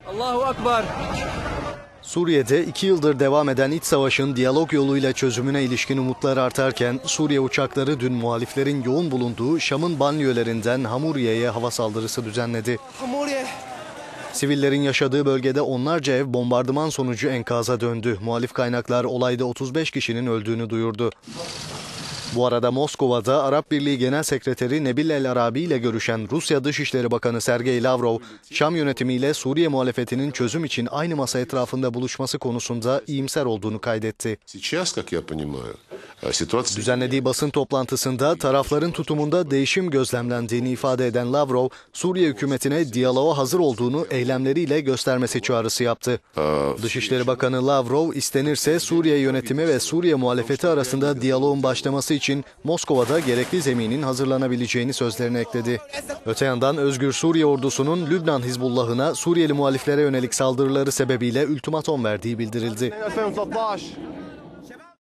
Allahu Ekber. Suriye'de 2 yıldır devam eden iç savaşın diyalog yoluyla çözümüne ilişkin umutlar artarken Suriye uçakları dün muhaliflerin yoğun bulunduğu Şam'ın banliyölerinden Hamuriye'ye hava saldırısı düzenledi. Sivillerin yaşadığı bölgede onlarca ev bombardıman sonucu enkaza döndü. Muhalif kaynaklar olayda 35 kişinin öldüğünü duyurdu. Bu arada Moskova'da Arap Birliği Genel Sekreteri Nebil El Arabi ile görüşen Rusya Dışişleri Bakanı Sergey Lavrov, Şam yönetimiyle Suriye muhalefetinin çözüm için aynı masa etrafında buluşması konusunda iyimser olduğunu kaydetti. Düzenlediği basın toplantısında tarafların tutumunda değişim gözlemlendiğini ifade eden Lavrov, Suriye hükümetine diyaloğa hazır olduğunu eylemleriyle göstermesi çağrısı yaptı. Dışişleri Bakanı Lavrov, istenirse Suriye yönetimi ve Suriye muhalefeti arasında diyaloğun başlaması için Moskova'da gerekli zeminin hazırlanabileceğini sözlerine ekledi. Öte yandan Özgür Suriye ordusunun Lübnan Hizbullah'ına Suriyeli muhaliflere yönelik saldırıları sebebiyle ultimatom verdiği bildirildi.